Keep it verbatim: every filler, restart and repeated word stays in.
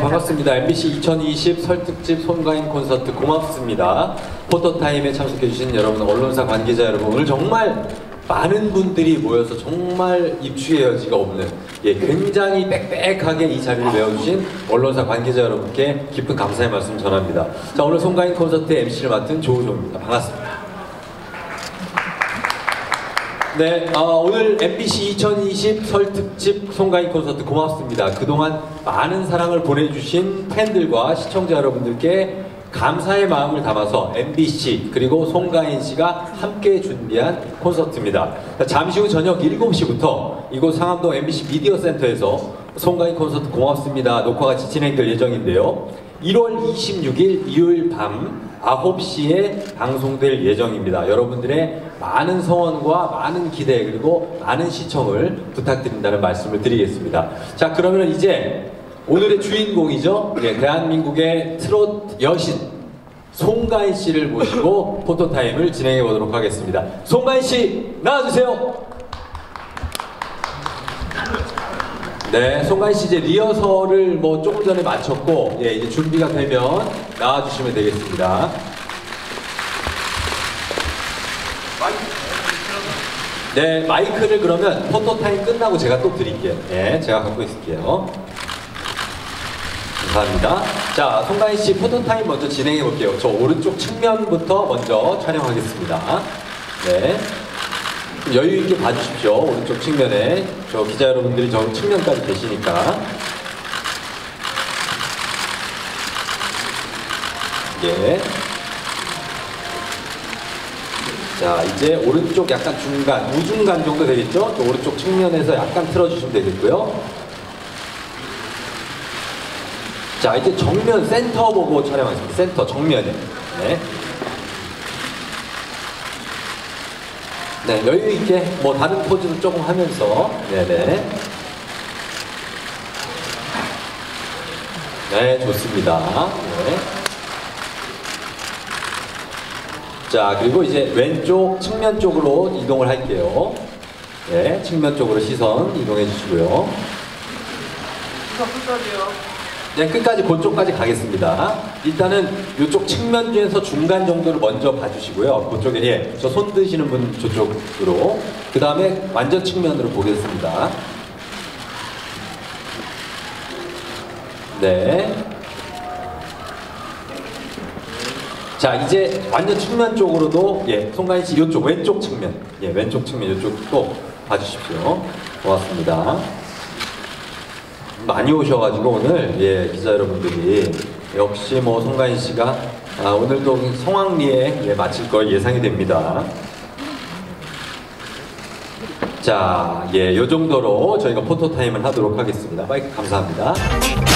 반갑습니다. 엠비씨 이천이십 설 특집 송가인 콘서트 고맙습니다. 포토타임에 참석해주신 여러분, 언론사 관계자 여러분, 오늘 정말 많은 분들이 모여서 정말 입추의 여지가 없는, 예, 굉장히 빽빽하게 이 자리를 메워주신 언론사 관계자 여러분께 깊은 감사의 말씀 전합니다. 자, 오늘 송가인 콘서트의 엠씨를 맡은 조우종입니다. 반갑습니다. 네, 어, 오늘 엠비씨 이천이십 설 특집 송가인 콘서트 고맙습니다. 그동안 많은 사랑을 보내주신 팬들과 시청자 여러분들께 감사의 마음을 담아서 엠비씨 그리고 송가인 씨가 함께 준비한 콘서트입니다. 잠시 후 저녁 일곱 시부터 이곳 상암동 엠비씨 미디어 센터에서 송가인 콘서트 고맙습니다 녹화가 진행될 예정인데요. 일월 이십육일 일요일 밤 아홉 시에 방송될 예정입니다. 여러분들의 많은 성원과 많은 기대 그리고 많은 시청을 부탁드린다는 말씀을 드리겠습니다. 자, 그러면 이제 오늘의 주인공이죠. 예, 대한민국의 트롯 여신 송가인 씨를 모시고 포토타임을 진행해 보도록 하겠습니다. 송가인 씨 나와주세요. 네, 송가인 씨 이제 리허설을 뭐 조금 전에 마쳤고, 예, 이제 준비가 되면 나와주시면 되겠습니다. 네, 마이크를 그러면 포토타임 끝나고 제가 또 드릴게요. 네, 제가 갖고 있을게요. 감사합니다. 자, 송가인 씨 포토타임 먼저 진행해 볼게요. 저 오른쪽 측면부터 먼저 촬영하겠습니다. 네. 여유 있게 봐주십시오. 오른쪽 측면에 저 기자 여러분들이 저 측면까지 계시니까. 예. 자, 이제 오른쪽 약간 중간, 우중간 정도 되겠죠? 저 오른쪽 측면에서 약간 틀어주시면 되겠고요. 자, 이제 정면 센터 보고 촬영하겠습니다. 센터 정면에. 네. 네, 여유 있게 뭐 다른 포즈도 조금 하면서, 네네. 네, 좋습니다. 네. 자, 그리고 이제 왼쪽 측면 쪽으로 이동을 할게요. 네, 측면 쪽으로 시선 이동해 주시고요. 시선 끝까지요. 네, 끝까지 그쪽까지 가겠습니다. 일단은 이쪽 측면 중에서 중간 정도를 먼저 봐주시고요. 그쪽에, 예, 저 손 드시는 분 저쪽으로. 그 다음에 완전 측면으로 보겠습니다. 네. 자, 이제 완전 측면 쪽으로도, 예, 송가인 씨 이쪽 왼쪽 측면, 예, 왼쪽 측면 이쪽도 봐주십시오. 고맙습니다. 많이 오셔가지고 오늘, 예, 기자 여러분들이 역시 뭐 송가인 씨가 아, 오늘도 성황리에, 예, 마칠 걸 예상이 됩니다. 자, 예, 요 정도로 저희가 포토타임을 하도록 하겠습니다. 마이크 감사합니다.